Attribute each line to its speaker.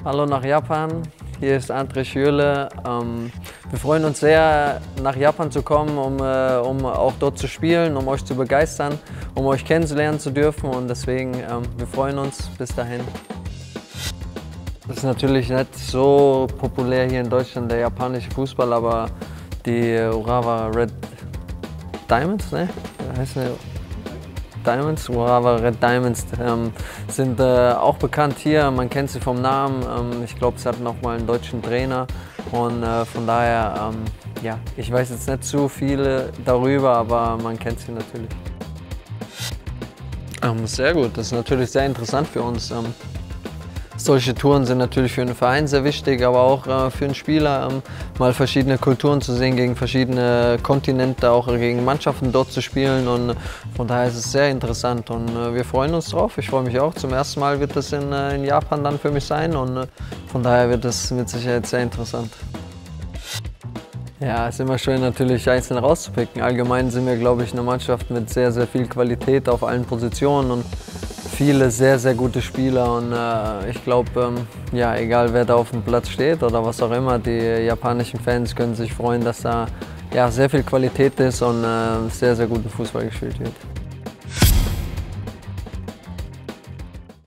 Speaker 1: Hallo nach Japan, hier ist André Schürrle. Wir freuen uns sehr, nach Japan zu kommen, um auch dort zu spielen, um euch zu begeistern, um euch kennenzulernen zu dürfen und deswegen, wir freuen uns. Bis dahin. Das ist natürlich nicht so populär hier in Deutschland, der japanische Fußball, aber die Urawa Red Diamonds, ne? Heißt eine Diamonds, Urawa Red Diamonds sind auch bekannt hier, man kennt sie vom Namen. Ich glaube, sie hatten auch mal einen deutschen Trainer und von daher, ja, ich weiß jetzt nicht zu viel darüber, aber man kennt sie natürlich. Sehr gut, das ist natürlich sehr interessant für uns. Solche Touren sind natürlich für einen Verein sehr wichtig, aber auch für einen Spieler, mal verschiedene Kulturen zu sehen, gegen verschiedene Kontinente, auch gegen Mannschaften dort zu spielen und von daher ist es sehr interessant und wir freuen uns drauf. Ich freue mich auch. Zum ersten Mal wird das in Japan dann für mich sein und von daher wird es mit Sicherheit sehr interessant. Ja, es ist immer schön natürlich einzeln rauszupicken. Allgemein sind wir, glaube ich, eine Mannschaft mit sehr, sehr viel Qualität auf allen Positionen und viele sehr, sehr gute Spieler und ich glaube, ja, egal wer da auf dem Platz steht oder was auch immer, die japanischen Fans können sich freuen, dass da ja, sehr viel Qualität ist und sehr, sehr guten Fußball gespielt wird.